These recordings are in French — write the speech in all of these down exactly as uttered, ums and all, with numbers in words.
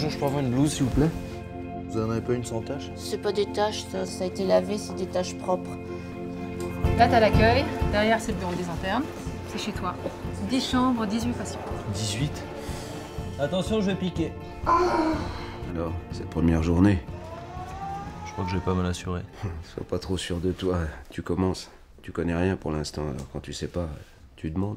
Bonjour, je peux avoir une blouse, s'il vous plaît? Vous en avez pas une sans tache? C'est pas des taches, ça, ça a été lavé, c'est des taches propres. Là, t'as l'accueil. Derrière, c'est le bureau des internes. C'est chez toi. dix chambres, dix-huit patients. dix-huit? Attention, je vais piquer. Alors, cette première journée, Je crois que je vais pas mal assuré. sois pas trop sûr de toi. Tu commences. Tu connais rien pour l'instant, alors quand tu sais pas, tu demandes.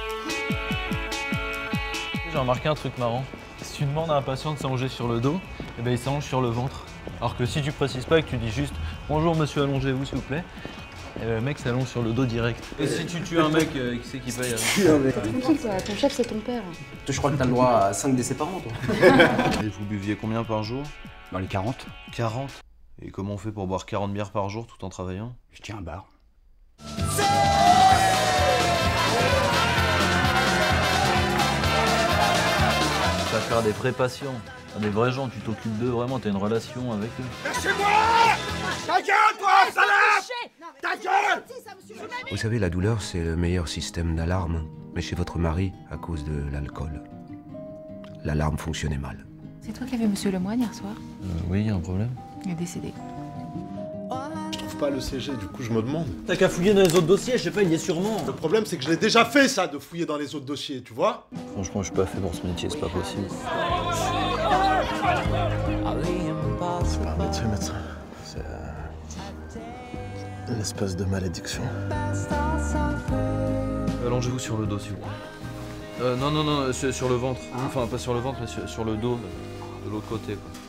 J'ai remarqué un truc marrant. Si tu demandes à un patient de s'allonger sur le dos, eh ben il s'allonge sur le ventre. Alors que si tu précises pas et que tu dis juste « Bonjour monsieur, allongez-vous s'il vous plaît », eh ben, le mec s'allonge sur le dos direct. Et si tu tues un mec, euh, qui c'est qui paye alors? Tranquille, toi, ton chef, c'est ton père. Je crois que t'as le droit à cinq décès par an, toi. Et vous buviez combien par jour? Dans les quarante, quarante. Et comment on fait pour boire quarante bières par jour tout en travaillant? je tiens un bar. Tu vas faire des vrais patients, des vrais gens, tu t'occupes d'eux vraiment, t'as une relation avec eux. Vous savez, la douleur, c'est le meilleur système d'alarme. Mais chez votre mari, à cause de l'alcool, l'alarme fonctionnait mal. C'est toi qui as vu monsieur Lemoine hier soir? Euh, oui, y a un problème. Il est décédé. Je trouve pas le C G, du coup je me demande. T'as qu'à fouiller dans les autres dossiers, je sais pas, il y est sûrement. Le problème c'est que je l'ai déjà fait ça, de fouiller dans les autres dossiers, tu vois. Franchement, je suis pas fait pour ce métier, c'est pas possible. C'est pas un métier, médecin. C'est euh, une espèce de malédiction. Allongez-vous sur le dos, s'il vous plaît. Euh, non, non, non, sur, sur le ventre. Enfin, pas sur le ventre, mais sur, sur le dos, de l'autre côté, quoi.